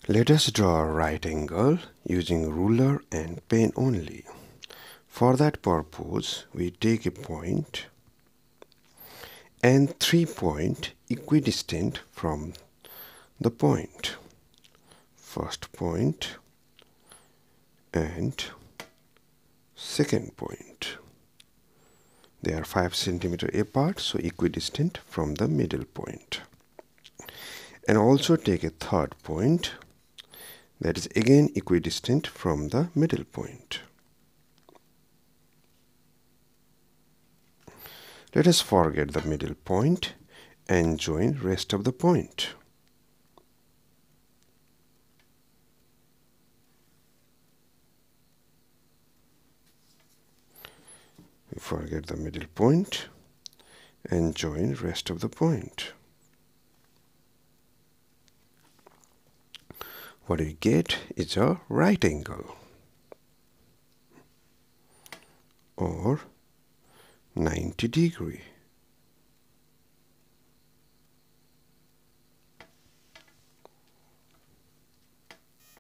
Let us draw a right angle using ruler and pen only. For that purpose, we take a point and 3 points equidistant from the point. First point and second point. They are 5 cm apart, so equidistant from the middle point. And also take a third point that is again equidistant from the middle point. Let us forget the middle point and join rest of the point. We forget the middle point and join rest of the point. What we get is a right angle or 90 degree.